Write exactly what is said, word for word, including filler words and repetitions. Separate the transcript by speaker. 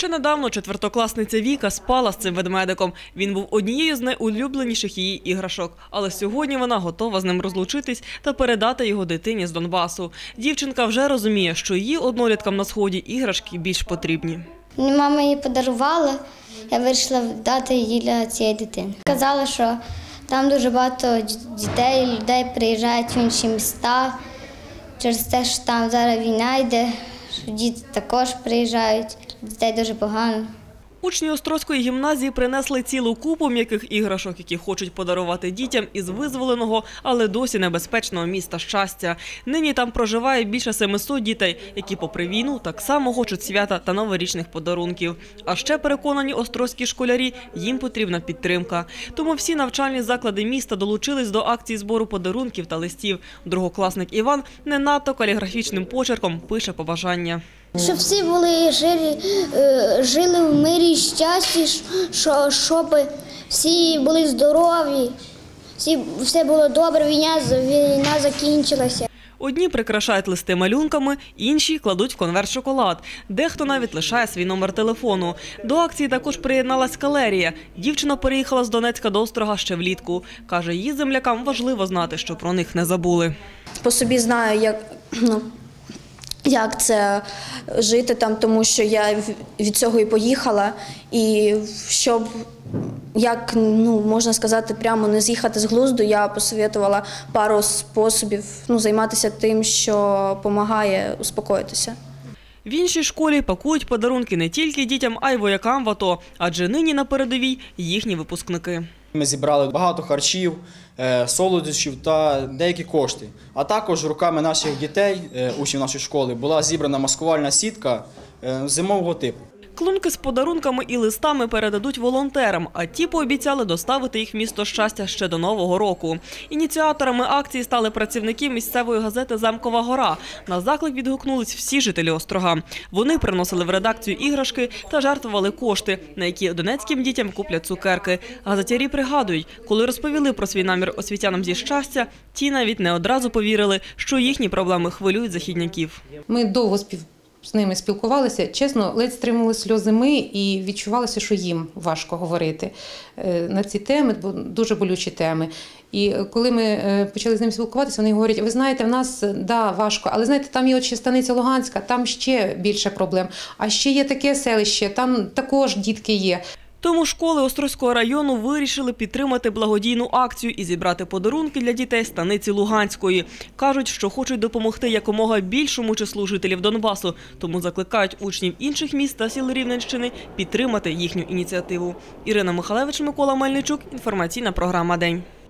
Speaker 1: Ще недавно четвертокласниця Віка спала з цим ведмедиком. Він був однією з найулюбленіших її іграшок. Але сьогодні вона готова з ним розлучитись та передати його дитині з Донбасу. Дівчинка вже розуміє, що її одноліткам на Сході іграшки більш потрібні.
Speaker 2: Мама її подарувала, я вирішила дати її для цієї дитини. Казала, що там дуже багато дітей, людей приїжджають в інші міста. Через те, що там зараз війна йде, що діти також приїжджають, дітей дуже погано.
Speaker 1: Учні Острозької гімназії принесли цілу купу м'яких іграшок, які хочуть подарувати дітям із визволеного, але досі небезпечного міста Щастя. Нині там проживає більше семисот дітей, які попри війну так само хочуть свята та новорічних подарунків. А ще переконані острозькі школярі, їм потрібна підтримка. Тому всі навчальні заклади міста долучились до акції збору подарунків та листів. Другокласник Іван не надто каліграфічним почерком пише побажання.
Speaker 2: Щоб всі були жили, жили в мирі і щасті, щоб всі були здорові, всі, все було добре, війна, війна закінчилася.
Speaker 1: Одні прикрашають листи малюнками, інші кладуть в конверт шоколад. Дехто навіть лишає свій номер телефону. До акції також приєдналась Калерія. Дівчина переїхала з Донецька до Острога ще влітку. Каже, її землякам важливо знати, що про них не забули.
Speaker 3: По собі знаю, як... Ну, як це жити там, тому що я від цього і поїхала. І щоб, як ну, можна сказати, прямо не з'їхати з глузду, я посоветувала пару способів ну, займатися тим, що допомагає успокоїтися.
Speaker 1: В іншій школі пакують подарунки не тільки дітям, а й воякам в АТО, адже нині на передовій їхні випускники.
Speaker 4: Ми зібрали багато харчів, солодощів та деякі кошти. А також руками наших дітей, учнів нашої школи, була зібрана маскувальна сітка зимового типу.
Speaker 1: Клунки з подарунками і листами передадуть волонтерам, а ті пообіцяли доставити їх в місто Щастя ще до Нового року. Ініціаторами акції стали працівники місцевої газети «Замкова гора». На заклик відгукнулись всі жителі Острога. Вони приносили в редакцію іграшки та жертвували кошти, на які донецьким дітям куплять цукерки. Газетярі пригадують, коли розповіли про свій намір освітянам зі Щастя, ті навіть не одразу повірили, що їхні проблеми хвилюють західняків.
Speaker 5: Ми довго співпрацювали. З ними спілкувалися, чесно, ледь стримували сльози ми і відчувалося, що їм важко говорити на ці теми, бо дуже болючі теми. І коли ми почали з ними спілкуватися, вони говорять, ви знаєте, в нас, да, важко, але знаєте, там є от ще станиця Луганська, там ще більше проблем. А ще є таке селище, там також дітки є.
Speaker 1: Тому школи Острозького району вирішили підтримати благодійну акцію і зібрати подарунки для дітей станиці Луганської. Кажуть, що хочуть допомогти якомога більшому числу жителів Донбасу, тому закликають учнів інших міст та сіл Рівненщини підтримати їхню ініціативу. Ірина Михалевич, Микола Мельничук. Інформаційна програма «День».